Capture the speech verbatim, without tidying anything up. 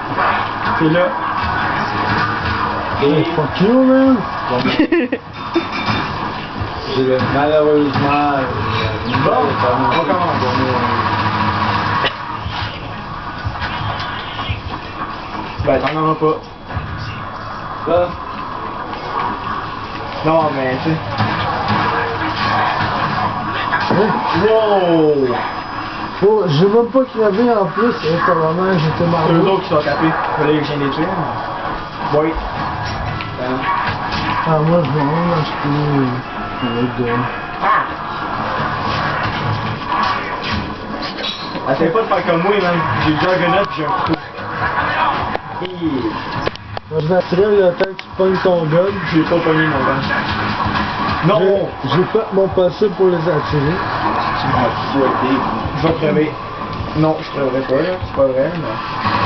C'est là. Et fuck you, man! Malheureusement, Bon, on commence. Ben, t'en auras pas. Ça? Non, mais tu sais. Wow! Faut, je veux même pas crever en plus, et probablement j'étais C'est marré. eux autres qui sont tapés. Fallait que je vienne les tuer. Oui. Ah, moi je vais en acheter le gars. Essaye pas de faire comme moi, man. J'ai le juggernaut pis j'ai un couteau. Hi. Moi, je m'assurais le temps que tu pognes ton gun. J'ai pas pogné mon gun. Non! J'ai- J'ai fait mon possible pour les attirer. Tu m'as fouetté. Je vais crever. Non, je creverai pas, là. C'est pas vrai, mais...